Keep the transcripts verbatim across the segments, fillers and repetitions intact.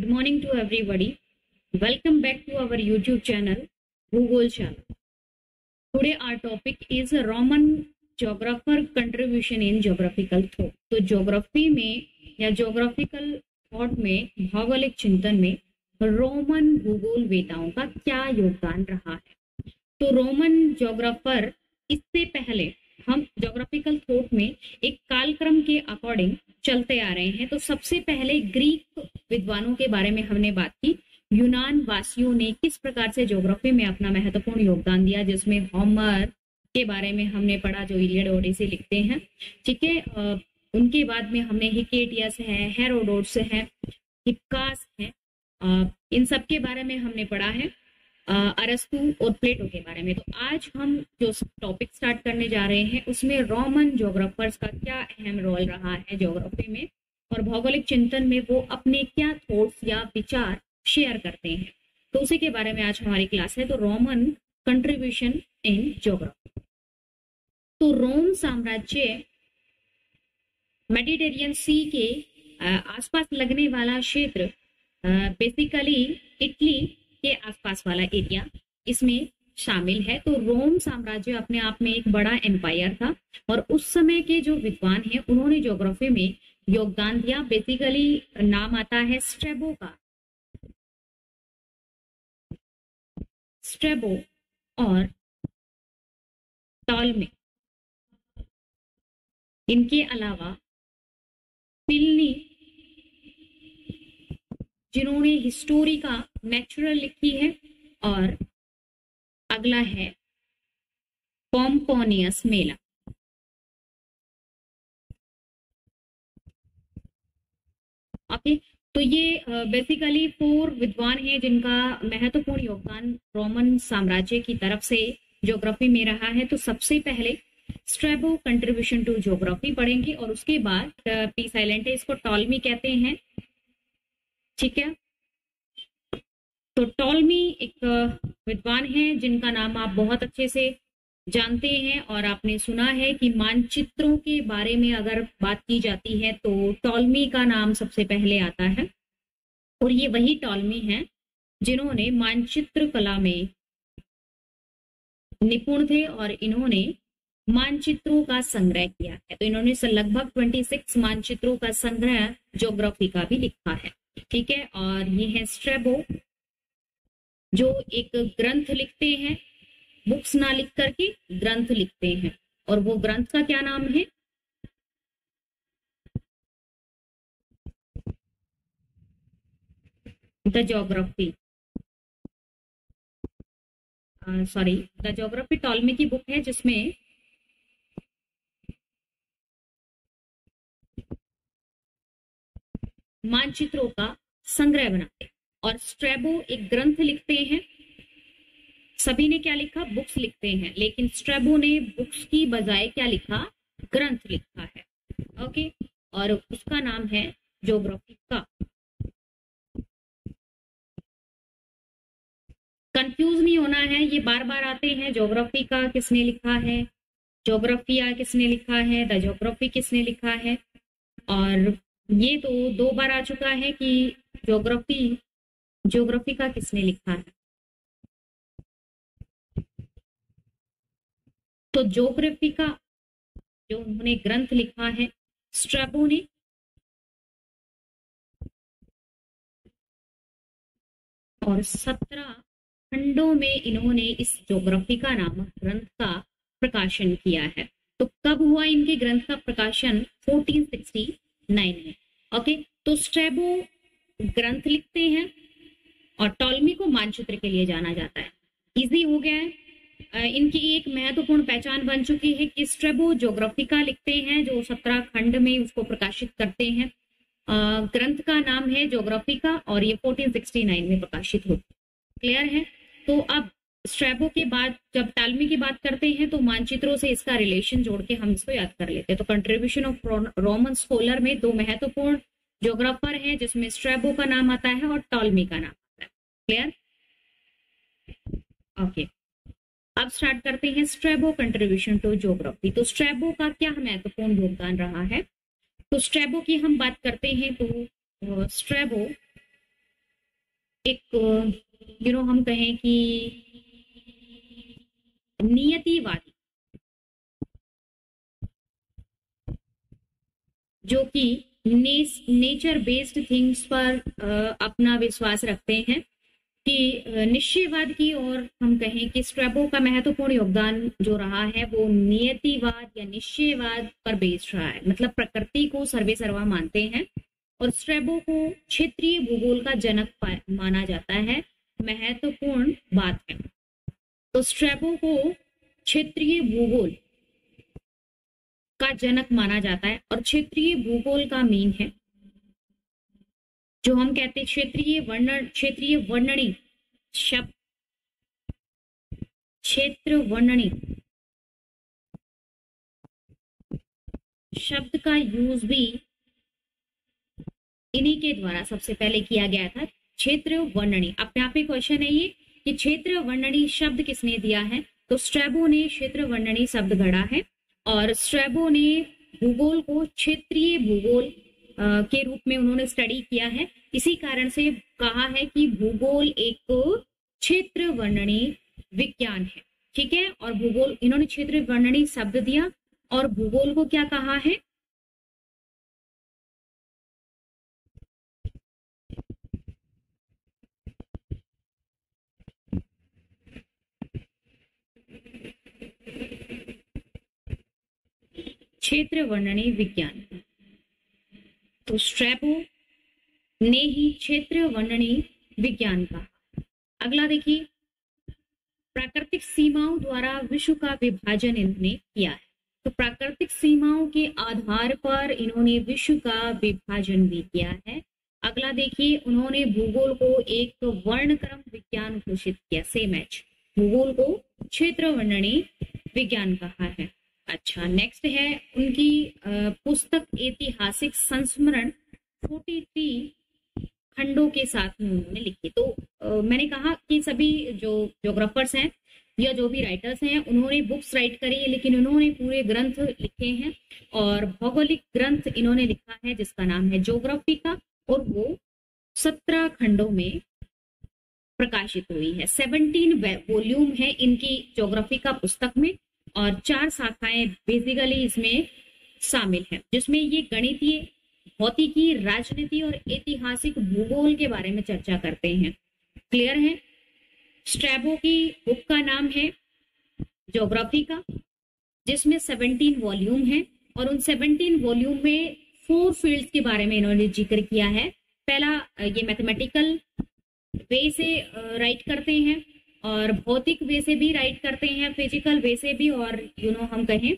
Good morning to everybody. Welcome back to our YouTube channel, Google channel. Today our topic is a Roman geographer contribution in geographical thought. तो geography में या geographical thought में, भौगोलिक चिंतन में Roman भूगोलवेताओं का क्या योगदान रहा है। तो रोमन ज्योग्राफर, इससे पहले हम ज्योग्राफिकल थॉट में एक कालक्रम के अकॉर्डिंग चलते आ रहे हैं। तो सबसे पहले ग्रीक विद्वानों के बारे में हमने बात की। यूनान वासियों ने किस प्रकार से ज्योग्राफी में अपना महत्वपूर्ण योगदान दिया, जिसमें होमर के बारे में हमने पढ़ा, जो इलियड ओडिसी लिखते हैं। ठीक है, उनके बाद में हमने हिकेटियस है, हेरोडोटस है, हिप्पास है, आ, इन सब के बारे में हमने पढ़ा है, अरस्तु और प्लेटो के बारे में। तो आज हम जो टॉपिक स्टार्ट करने जा रहे हैं उसमें रोमन ज्योग्राफर्स का क्या अहम रोल रहा है ज्योग्राफी में, और भौगोलिक चिंतन में वो अपने क्या थॉट्स या विचार शेयर करते हैं। तो उसी के बारे में आज हमारी क्लास है। तो रोमन कंट्रीब्यूशन इन ज्योग्राफी। तो रोम साम्राज्य मेडिटेरियन सी के आसपास लगने वाला क्षेत्र, बेसिकली इटली के आसपास वाला एरिया इसमें शामिल है। तो रोम साम्राज्य अपने आप में एक बड़ा एम्पायर था, और उस समय के जो विद्वान हैं उन्होंने ज्योग्राफी में योगदान दिया। बेसिकली नाम आता है स्ट्रैबो का, स्ट्रैबो और टॉलमी। इनके अलावा प्लिनी, जिन्होंने हिस्टोरिका नेचुरल लिखी है, और अगला है पोम्पोनियस मेला। ओके, तो ये बेसिकली फोर विद्वान हैं जिनका महत्वपूर्ण योगदान रोमन साम्राज्य की तरफ से ज्योग्राफी में रहा है। तो सबसे पहले स्ट्रैबो कंट्रीब्यूशन टू ज्योग्राफी पढ़ेंगे, और उसके बाद पी साइलेंट है, इसको टॉलमी कहते हैं। ठीक है, तो टॉलमी एक विद्वान है जिनका नाम आप बहुत अच्छे से जानते हैं, और आपने सुना है कि मानचित्रों के बारे में अगर बात की जाती है तो टॉलमी का नाम सबसे पहले आता है। और ये वही टॉलमी हैं जिन्होंने मानचित्र कला में निपुण थे, और इन्होंने मानचित्रों का संग्रह किया है। तो इन्होंने लगभग छब्बीस मानचित्रों का संग्रह ज्योग्राफी का भी लिखा है। ठीक है, और ये है स्ट्रैबो, जो एक ग्रंथ लिखते हैं, बुक्स ना लिख करके ग्रंथ लिखते हैं, और वो ग्रंथ का क्या नाम है? The geography, sorry the geography Ptolemy की बुक है, जिसमें मानचित्रों का संग्रह बनाते हैं। और स्ट्रैबो एक ग्रंथ लिखते हैं। सभी ने क्या लिखा? बुक्स लिखते हैं, लेकिन स्ट्रैबो ने बुक्स की बजाय क्या लिखा? ग्रंथ लिखा है। ओके, और उसका नाम है ज्योग्राफी का। कंफ्यूज नहीं होना है, ये बार बार आते हैं। ज्योग्राफी का किसने लिखा है, ज्योग्राफिया किसने लिखा है, द ज्योग्राफी किसने लिखा है। और ये तो दो बार आ चुका है कि ज्योग्राफी ज्योग्राफी का किसने लिखा है। तो ज्योग्राफी का जो उन्होंने ग्रंथ लिखा है स्ट्रैबो ने, और सत्रह खंडों में इन्होंने इस ज्योग्राफी का नामक ग्रंथ का प्रकाशन किया है। तो कब हुआ इनके ग्रंथ का प्रकाशन? चौदह सौ उनहत्तर में। ओके, तो स्ट्रैबो ग्रंथ लिखते हैं और टॉलमी को मानचित्र के लिए जाना जाता है। इजी हो गया है। इनकी एक महत्वपूर्ण पहचान बन चुकी है कि स्ट्रैबो ज्योग्राफिका लिखते हैं, जो सत्रह खंड में उसको प्रकाशित करते हैं। ग्रंथ का नाम है ज्योग्राफिका, और ये चौदह सौ उनहत्तर में प्रकाशित होती है। क्लियर है? तो अब स्ट्रैबो के बाद जब टॉलमी की बात करते हैं तो मानचित्रों से इसका रिलेशन जोड़ के हम इसको याद कर लेते हैं। तो कंट्रीब्यूशन ऑफ रोमन स्कॉलर में दो महत्वपूर्ण ज्योग्राफर हैं, जिसमें स्ट्रैबो का नाम आता है और टॉलमी का नाम आता है। क्लियर? ओके, अब स्टार्ट करते हैं स्ट्रैबो कंट्रीब्यूशन टू ज्योग्राफी। तो स्ट्रैबो का क्या महत्वपूर्ण योगदान रहा है? तो स्ट्रैबो की हम बात करते हैं तो स्ट्रैबो एक यू नो हम कहें कि नियतिवादी, जो कि नेचर बेस्ड थिंग्स पर अ, अपना विश्वास रखते हैं, कि अ, निश्चयवाद की और हम कहें कि स्ट्रैबो का महत्वपूर्ण योगदान जो रहा है वो नियतिवाद या निश्चयवाद पर बेस्ड रहा है, मतलब प्रकृति को सर्वे सर्वा मानते हैं। और स्ट्रैबो को क्षेत्रीय भूगोल का जनक पा- माना जाता है, महत्वपूर्ण बात है। तो स्ट्रैबो को क्षेत्रीय भूगोल का जनक माना जाता है, और क्षेत्रीय भूगोल का मीन है जो हम कहते हैं क्षेत्रीय वर्णन, क्षेत्रीय वर्णनी शब्द, क्षेत्र वर्णनी शब्द का यूज भी इन्हीं के द्वारा सबसे पहले किया गया था। क्षेत्र वर्णनी, अपने आप में क्वेश्चन है ये कि क्षेत्र वर्णनी शब्द किसने दिया है, तो स्ट्रैबो ने क्षेत्र वर्णनी शब्द गढ़ा है। और स्ट्रैबो ने भूगोल को क्षेत्रीय भूगोल अ, के रूप में उन्होंने स्टडी किया है। इसी कारण से कहा है कि भूगोल एक क्षेत्र वर्णनी विज्ञान है, ठीक है। और भूगोल, इन्होंने क्षेत्र वर्णनी शब्द दिया और भूगोल को क्या कहा है, क्षेत्र वर्णनी विज्ञान। तो स्ट्रैबो ने ही क्षेत्र वर्णनी विज्ञान का। अगला देखिए, प्राकृतिक सीमाओं द्वारा विश्व का विभाजन इन्होंने किया है। तो प्राकृतिक सीमाओं के आधार पर इन्होंने विश्व का विभाजन भी किया है। अगला देखिए, उन्होंने भूगोल को एक वर्णक्रम विज्ञान घोषित किया। सेम एच, भूगोल को क्षेत्र वर्णनी विज्ञान कहा है। अच्छा, नेक्स्ट है उनकी अ, पुस्तक ऐतिहासिक संस्मरण तैंतालीस खंडों के साथ में उन्होंने लिखी। तो अ, मैंने कहा कि सभी जो ज्योग्राफर्स हैं या जो भी राइटर्स हैं उन्होंने बुक्स राइट करी है, लेकिन उन्होंने पूरे ग्रंथ लिखे हैं। और भौगोलिक ग्रंथ इन्होंने लिखा है जिसका नाम है ज्योग्राफी का, और वो सत्रह खंडों में प्रकाशित हुई है। सेवनटीन वॉल्यूम है इनकी ज्योग्राफी का पुस्तक में, और चार शाखाएं बेसिकली इसमें शामिल है, जिसमें ये गणितीय, भौतिकी, राजनीति और ऐतिहासिक भूगोल के बारे में चर्चा करते हैं। क्लियर है। स्ट्रैबो की बुक का नाम है ज्योग्राफी का, जिसमें सेवनटीन वॉल्यूम है, और उन सेवनटीन वॉल्यूम में फोर फील्ड्स के बारे में इन्होंने जिक्र किया है। पहला, ये मैथमेटिकल वे से राइट करते हैं, और भौतिक वे से भी राइट करते हैं, फिजिकल वे से भी, और यू नो हम कहें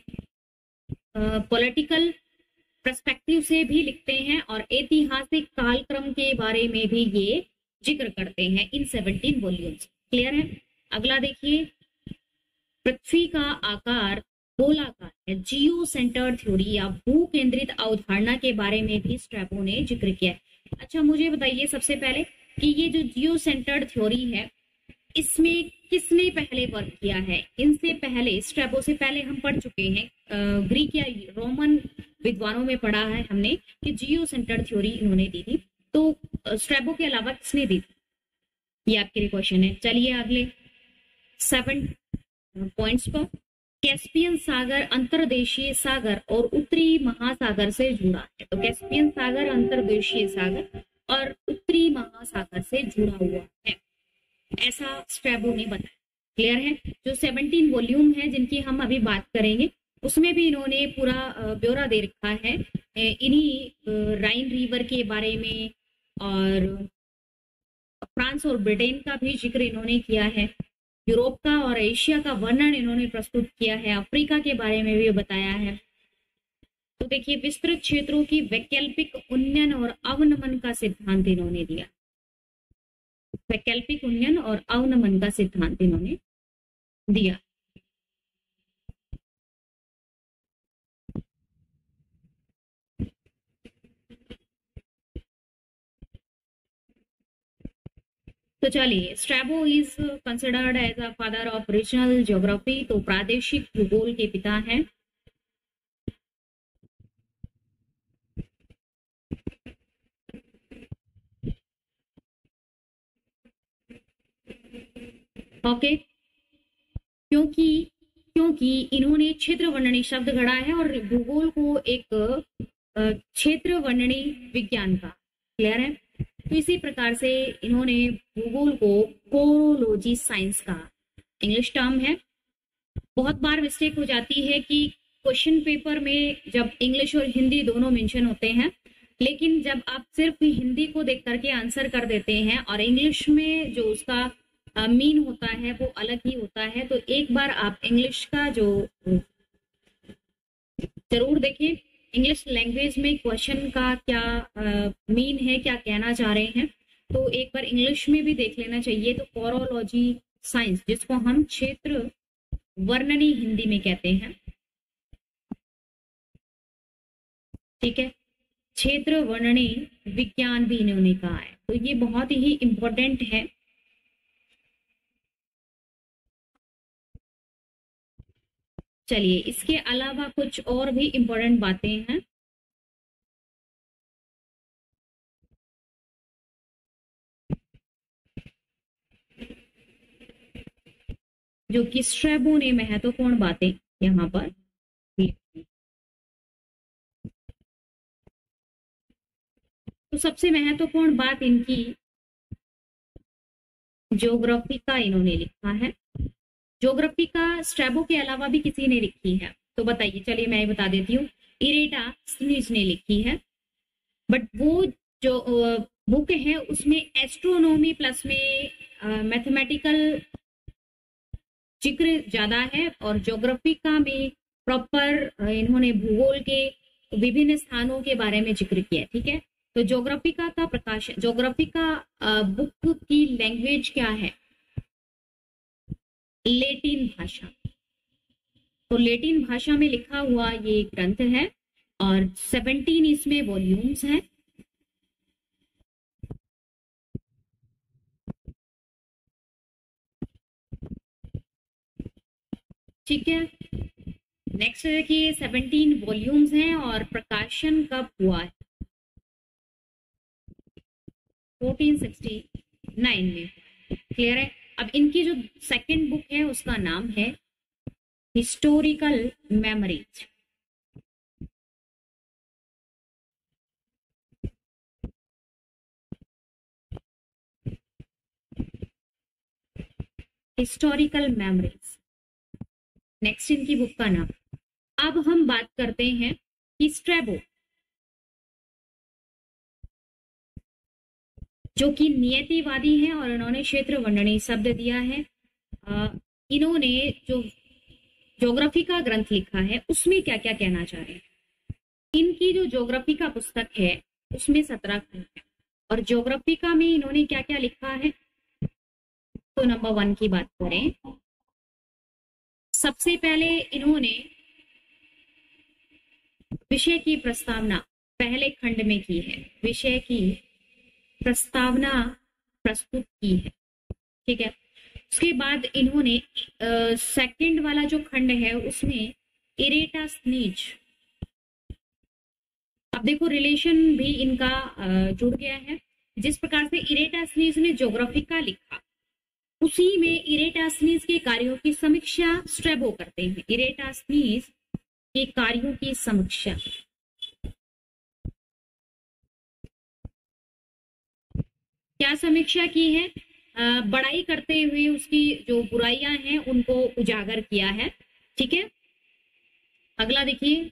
पॉलिटिकल पर्सपेक्टिव से भी लिखते हैं, और ऐतिहासिक कालक्रम के बारे में भी ये जिक्र करते हैं इन सेवनटीन वॉल्यूम्स। क्लियर है। अगला देखिए, पृथ्वी का आकार गोलाकार है, जियो सेंटर्ड थ्योरी या भू केंद्रित अवधारणा के बारे में भी स्ट्रैबो ने जिक्र किया है। अच्छा, मुझे बताइए सबसे पहले कि ये जो जियो सेंटर्ड थ्योरी है, इसमें किसने पहले वर्क किया है। इनसे पहले, स्ट्रैबो से पहले हम पढ़ चुके हैं, ग्रीक या रोमन विद्वानों में पढ़ा है हमने कि जियो सेंटर्ड थ्योरी इन्होंने दी थी। तो स्ट्रैबो के अलावा किसने दी थी, ये आपके लिए क्वेश्चन है। चलिए अगले सेवन पॉइंट्स पर। कैस्पियन सागर अंतर्देशीय सागर और उत्तरी महासागर से जुड़ा है। तो कैस्पियन सागर अंतर्देशीय सागर और उत्तरी महासागर से जुड़ा हुआ है, ऐसा स्ट्रैबो ने बताया। क्लियर है। जो सेवनटीन वॉल्यूम है जिनकी हम अभी बात करेंगे, उसमें भी इन्होंने पूरा ब्यौरा दे रखा है इन्हीं राइन रिवर के बारे में, और फ्रांस और ब्रिटेन का भी जिक्र इन्होंने किया है, यूरोप का और एशिया का वर्णन इन्होंने प्रस्तुत किया है, अफ्रीका के बारे में भी बताया है। तो देखिए, विस्तृत क्षेत्रों की वैकल्पिक उन्नयन और अवनमन का सिद्धांत इन्होंने दिया। वैकल्पिक उन्नयन और अवनमन का सिद्धांत इन्होंने दिया। तो चलिए, Strabo is considered as a father of regional geography. तो प्रादेशिक भूगोल के पिता हैं। ओके, क्योंकि क्योंकि इन्होंने क्षेत्र वर्णनी शब्द गढ़ा है और भूगोल को एक अ, क्षेत्र वर्णनी विज्ञान का, क्लियर है। तो इसी प्रकार से इन्होंने भूगोल को कोरोलॉजी साइंस का इंग्लिश टर्म है। बहुत बार मिस्टेक हो जाती है कि क्वेश्चन पेपर में जब इंग्लिश और हिंदी दोनों मेंशन होते हैं, लेकिन जब आप सिर्फ हिंदी को देख करके आंसर कर देते हैं और इंग्लिश में जो उसका मीन होता है वो अलग ही होता है, तो एक बार आप इंग्लिश का जो जरूर देखें, इंग्लिश लैंग्वेज में क्वेश्चन का क्या मीन है, क्या कहना चाह रहे हैं, तो एक बार इंग्लिश में भी देख लेना चाहिए। तो कोरोलॉजी साइंस, जिसको हम क्षेत्र वर्णनी हिंदी में कहते हैं, ठीक है, क्षेत्र वर्णनी विज्ञान भी इन्होंने कहा है, तो ये बहुत ही इंपॉर्टेंट है। चलिए, इसके अलावा कुछ और भी इंपॉर्टेंट बातें हैं। जो कि स्ट्रैबो ने महत्वपूर्ण बातें यहाँ पर लिखी। तो सबसे महत्वपूर्ण बात इनकी ज्योग्राफी का इन्होंने लिखा है। ज्योग्राफी का स्ट्रैबो के अलावा भी किसी ने लिखी है, तो बताइए। चलिए मैं बता देती हूँ, इरेटा स्नीज ने लिखी है, बट वो जो बुक है उसमें एस्ट्रोनॉमी प्लस में मैथमेटिकल जिक्र ज्यादा है, और ज्योग्राफी का में प्रॉपर इन्होंने भूगोल के विभिन्न स्थानों के बारे में जिक्र किया, ठीक है। तो ज्योग्राफिका का प्रकाश, ज्योग्राफिका बुक की लैंग्वेज क्या है? लेटिन भाषा। तो लेटिन भाषा में लिखा हुआ ये ग्रंथ है और सेवनटीन इसमें वॉल्यूम्स हैं। ठीक है, नेक्स्ट है कि सेवनटीन वॉल्यूम्स हैं और प्रकाशन कब हुआ है? फोर्टीन सिक्सटी नाइन में। क्लियर है। अब इनकी जो सेकंड बुक है उसका नाम है historical memories. Historical memories next इनकी बुक का नाम। अब हम बात करते हैं कि स्ट्रैबो, जो कि नियतिवादी हैं और इन्होंने क्षेत्र वर्णनी शब्द दिया है। आ, इन्होंने जो ज्योग्राफी का ग्रंथ लिखा है उसमें क्या क्या कहना चाह रहे हैं? इनकी जो ज्योग्राफी का पुस्तक है उसमें सत्रह खंड है, और ज्योग्राफी का में इन्होंने क्या क्या लिखा है? तो नंबर वन की बात करें, सबसे पहले इन्होंने विषय की प्रस्तावना पहले खंड में की है, विषय की प्रस्तावना प्रस्तुत की है, ठीक है। उसके बाद इन्होंने सेकंड वाला जो खंड है उसमें इरेटा स्नीज, अब देखो रिलेशन भी इनका जुड़ गया है। जिस प्रकार से इरेटा स्नीज ने ज्योग्राफी का लिखा, उसी में इरेटा स्नीज के कार्यों की समीक्षा स्ट्रैबो करते हैं। इरेटा स्नीज के कार्यों की समीक्षा, क्या समीक्षा की है? बड़ाई करते हुए उसकी जो बुराइयां हैं उनको उजागर किया है, ठीक है। अगला देखिए,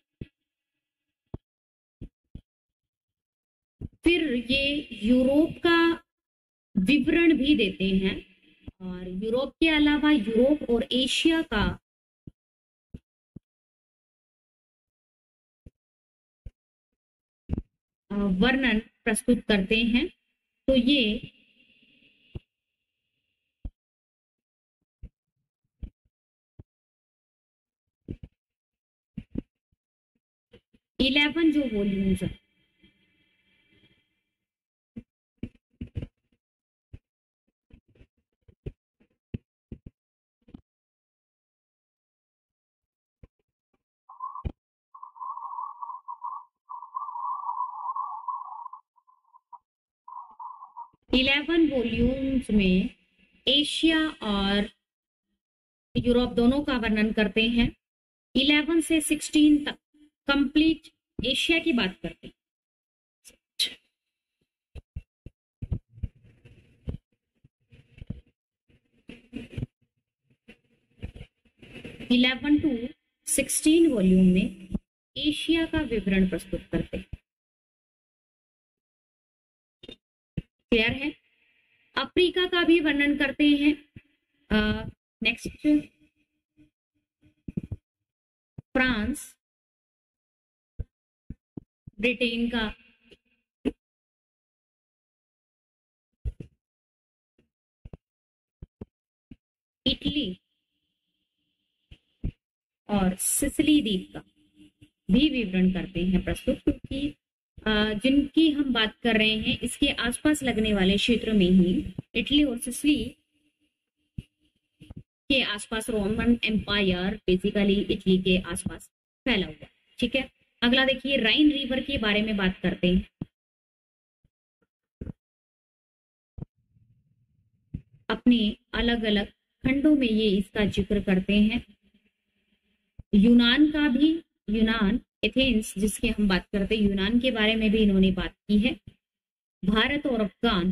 फिर ये यूरोप का विवरण भी देते हैं, और यूरोप के अलावा यूरोप और एशिया का वर्णन प्रस्तुत करते हैं। तो ये इलेवन जो वॉल्यूम्स है, इलेवन वॉल्यूम्स में एशिया और यूरोप दोनों का वर्णन करते हैं। इलेवन से सिक्सटीन तक कंप्लीट एशिया की बात करते हैं। इलेवन टू सिक्सटीन वॉल्यूम में एशिया का विवरण प्रस्तुत करते हैं। क्लियर है? अफ्रीका का भी वर्णन करते हैं। नेक्स्ट, फ्रांस, ब्रिटेन का, इटली और सिसिली द्वीप का भी विवरण करते हैं प्रस्तुत, क्योंकि जिनकी हम बात कर रहे हैं इसके आसपास लगने वाले क्षेत्र में ही इटली और सिसिली के आसपास रोमन एम्पायर बेसिकली इटली के आसपास फैला हुआ। ठीक है, अगला देखिए, राइन रिवर के बारे में बात करते हैं। अपने अलग अलग खंडों में ये इसका जिक्र करते हैं। यूनान का भी, यूनान, एथेंस जिसकी हम बात करते हैं, यूनान के बारे में भी इन्होंने बात की है। भारत और अफगान,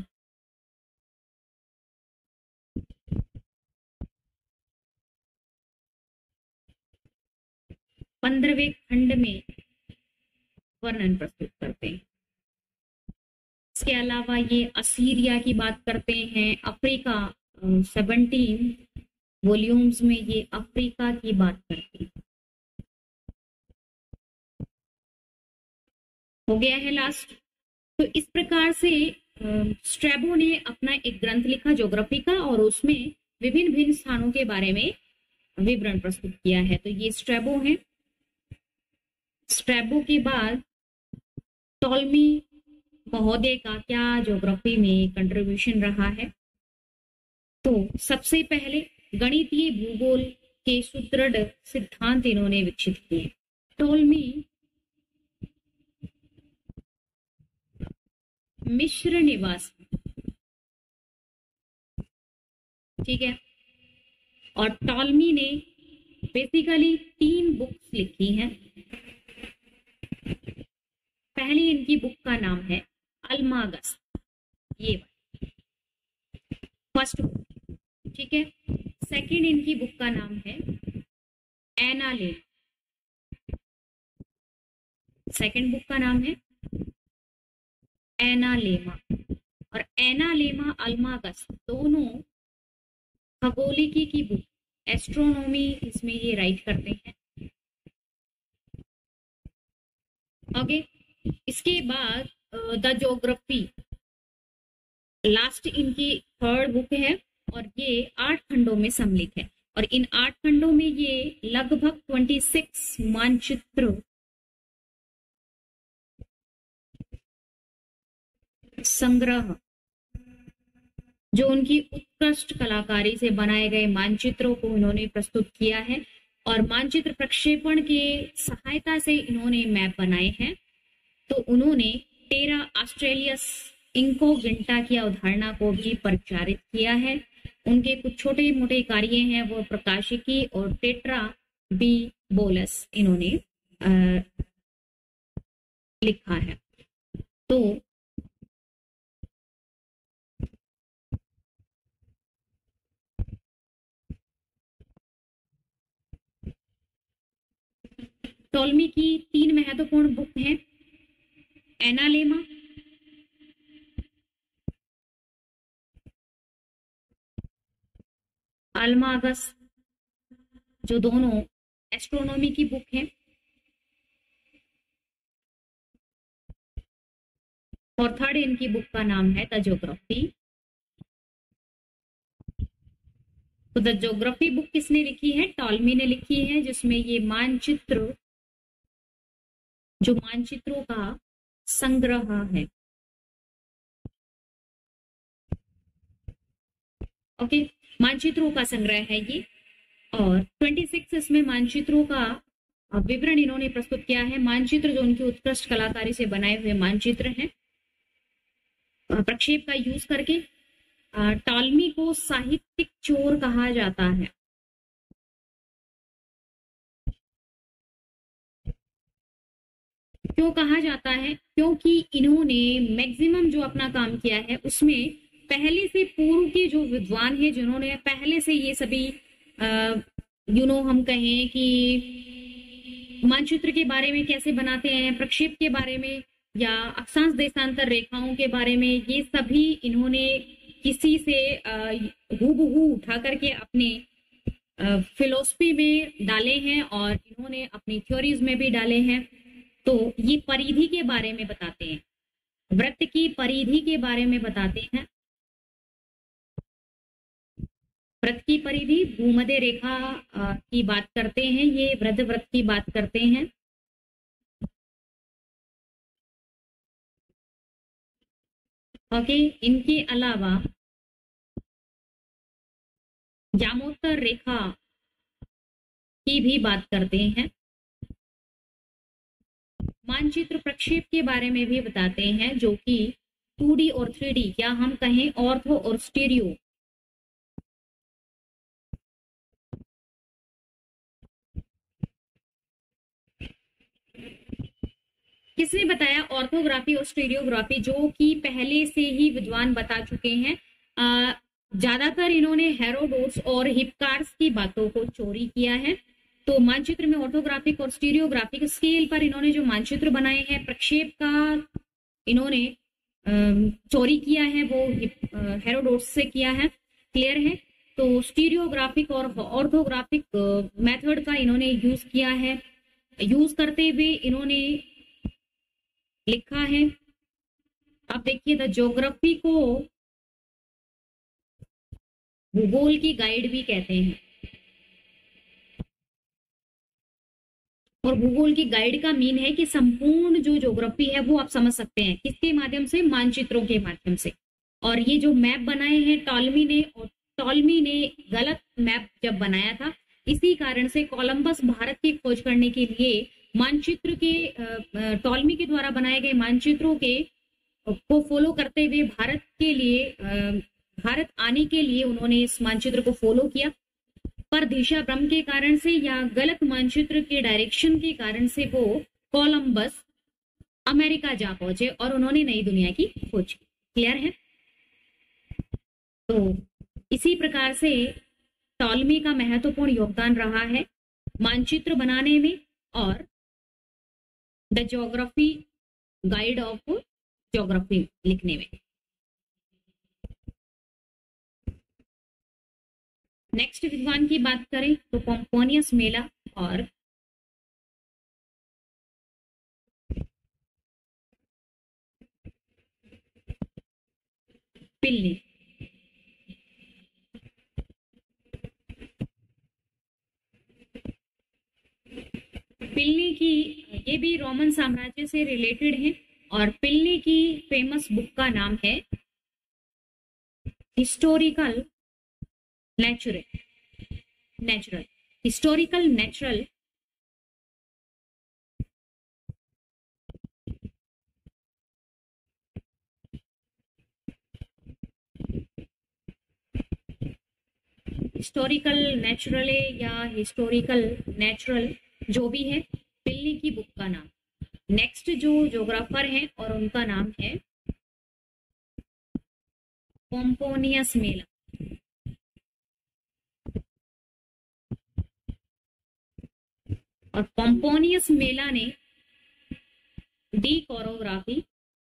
पंद्रहवें खंड में वर्णन प्रस्तुत करते हैं। इसके अलावा ये असीरिया की बात करते हैं। अफ्रीका, सेवनटीन वॉल्यूम्स में ये अफ्रीका की बात करते हैं। हो गया है लास्ट। तो इस प्रकार से स्ट्रैबो ने अपना एक ग्रंथ लिखा ज्योग्राफी का, और उसमें विभिन्न भिन्न स्थानों के बारे में विवरण प्रस्तुत किया है। तो ये स्ट्रैबो है। स्ट्रैबो के बाद टॉलमी महोदय का क्या ज्योग्राफी में कंट्रीब्यूशन रहा है? तो सबसे पहले गणितीय भूगोल के सुदृढ़ सिद्धांत इन्होंने विकसित किए। टॉलमी मिस्र निवासी, ठीक है, और टॉलमी ने बेसिकली तीन बुक्स लिखी हैं। पहली इनकी बुक का नाम है अलमागस, ये फर्स्ट बुक, ठीक है। सेकंड इनकी बुक का नाम है एनालेमा, सेकंड बुक का नाम है एनालेमा, और एनालेमा अलमागस दोनों खगोलिकी की बुक, एस्ट्रोनॉमी इसमें ये राइट करते हैं। ओके, इसके बाद द ज्योग्राफी लास्ट इनकी थर्ड बुक है, और ये आठ खंडों में सम्मिलित है, और इन आठ खंडों में ये लगभग छब्बीस मानचित्र संग्रह, जो उनकी उत्कृष्ट कलाकारी से बनाए गए मानचित्रों को इन्होंने प्रस्तुत किया है, और मानचित्र प्रक्षेपण के सहायता से इन्होंने मैप बनाए हैं। तो उन्होंने टेरा ऑस्ट्रेलियस इंकोगिंटा की अवधारणा को भी प्रचारित किया है। उनके कुछ छोटे मोटे कार्य हैं वो प्रकाशिकी और टेट्रा बी बोलस इन्होंने आ, लिखा है। तो टॉलमी की तीन महत्वपूर्ण बुक हैं, एनालेमा, अलमागस, जो दोनों एस्ट्रोनॉमी की बुक हैं, और थर्ड इनकी बुक का नाम है द ज्योग्राफी। तो द ज्योग्राफी बुक किसने लिखी है? टॉलमी ने लिखी है, जिसमें ये मानचित्र, जो मानचित्रों का संग्रह है। ओके, मानचित्रों का संग्रह है ये, और छब्बीस इसमें मानचित्रों का विवरण इन्होंने प्रस्तुत किया है। मानचित्र जो उनकी उत्कृष्ट कलाकारी से बनाए हुए मानचित्र हैं, प्रक्षेप का यूज करके। टॉलमी को साहित्यिक चोर कहा जाता है, क्यों कहा जाता है? क्योंकि इन्होंने मैक्सिमम जो अपना काम किया है उसमें पहले से पूर्व के जो विद्वान हैं जिन्होंने पहले से ये सभी यू नो हम कहें कि मानचित्र के बारे में कैसे बनाते हैं, प्रक्षेप के बारे में या अक्षांश देशांतर रेखाओं के बारे में, ये सभी इन्होंने किसी से हूबहू उठा करके अपने फिलोसफी में डाले हैं और इन्होंने अपनी थ्योरीज में भी डाले हैं। तो ये परिधि के बारे में बताते हैं, वृत्त की परिधि के बारे में बताते हैं। वृत्त की परिधि भूमध्य रेखा की बात करते हैं, ये वृत्त वृत्त की बात करते हैं। ओके, इनके अलावा यामोत्तर रेखा की भी बात करते हैं। मानचित्र प्रक्षेप के बारे में भी बताते हैं, जो कि टू डी और थ्री डी या हम कहें ऑर्थो और स्टीरियो। किसने बताया ऑर्थोग्राफी और स्टीरियोग्राफी? जो कि पहले से ही विद्वान बता चुके हैं। ज्यादातर इन्होंने हेरोडोट्स और हिप्पार्क्स की बातों को चोरी किया है। तो मानचित्र में ऑर्थोग्राफिक और स्टीरियोग्राफिक स्केल पर इन्होंने जो मानचित्र बनाए हैं, प्रक्षेप का इन्होंने चोरी किया है, वो हेरोडोट्स से किया है। क्लियर है? तो स्टीरियोग्राफिक और ऑर्थोग्राफिक मेथड का इन्होंने यूज किया है। यूज करते हुए इन्होंने लिखा है। अब देखिए, द ज्योग्राफी को भूगोल की गाइड भी कहते हैं, और भूगोल की गाइड का मीन है कि संपूर्ण जो ज्योग्राफी है वो आप समझ सकते हैं किसके माध्यम से? मानचित्रों के माध्यम से। और ये जो मैप बनाए हैं टॉलमी ने, और टॉलमी ने गलत मैप जब बनाया था, इसी कारण से कोलंबस भारत की खोज करने के लिए मानचित्र के टॉलमी के द्वारा बनाए गए मानचित्रों के को फॉलो करते हुए भारत के लिए भारत आने के लिए उन्होंने इस मानचित्र को फॉलो किया। पर दिशा भ्रम के कारण से या गलत मानचित्र के डायरेक्शन के कारण से वो कोलंबस अमेरिका जा पहुंचे और उन्होंने नई दुनिया की खोज की। क्लियर है? तो इसी प्रकार से टॉलमी का महत्वपूर्ण योगदान रहा है मानचित्र बनाने में और the geography guide of geography लिखने में। नेक्स्ट विद्वान की बात करें तो पोम्पोनियस मेला और पिल्ली। पिल्ली की ये भी रोमन साम्राज्य से रिलेटेड है, और पिल्ली की फेमस बुक का नाम है historical natural natural historical natural historical natural या हिस्टोरिकल नेचुरल जो भी है, पिल्ली की बुक का नाम। नेक्स्ट जो ज्योग्राफर हैं और उनका नाम है पोम्पोनियस मेला। और पोम्पोनियस मेला ने डी कोरोग्राफी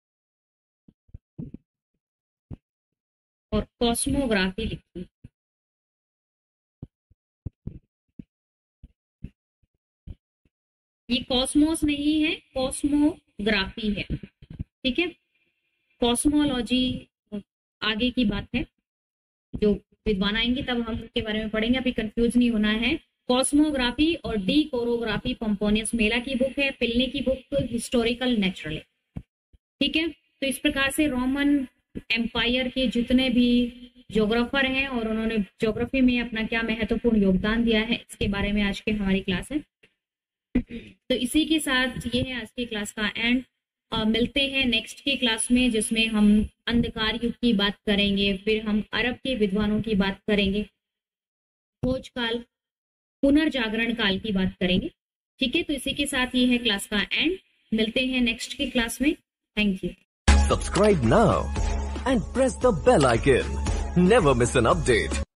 और कॉस्मोग्राफी लिखी। ये कॉस्मोस नहीं है, कॉस्मोग्राफी है। ठीक है? कॉस्मोलॉजी आगे की बात है, जो विद्वान आएंगे तब हम उसके बारे में पढ़ेंगे, अभी कंफ्यूज नहीं होना है। कॉस्मोग्राफी और डी कोरोग्राफी पोम्पोनियस मेला की बुक है। पिल्ली की बुक हिस्टोरिकल नेचुरल है। ठीक है? तो इस प्रकार से रोमन एम्पायर के जितने भी ज्योग्राफर हैं और उन्होंने ज्योग्राफी में अपना क्या महत्वपूर्ण योगदान दिया है, इसके बारे में आज की हमारी क्लास है। तो इसी के साथ ये है आज की क्लास का एंड। uh, मिलते हैं नेक्स्ट की क्लास में, जिसमें हम अंधकार युग की बात करेंगे, फिर हम अरब के विद्वानों की बात करेंगे, खोज काल, पुनर्जागरण काल की बात करेंगे। ठीक है? तो इसी के साथ ये है क्लास का एंड। मिलते हैं नेक्स्ट की क्लास में। Thank you. Subscribe now and press the bell icon. Never miss an update.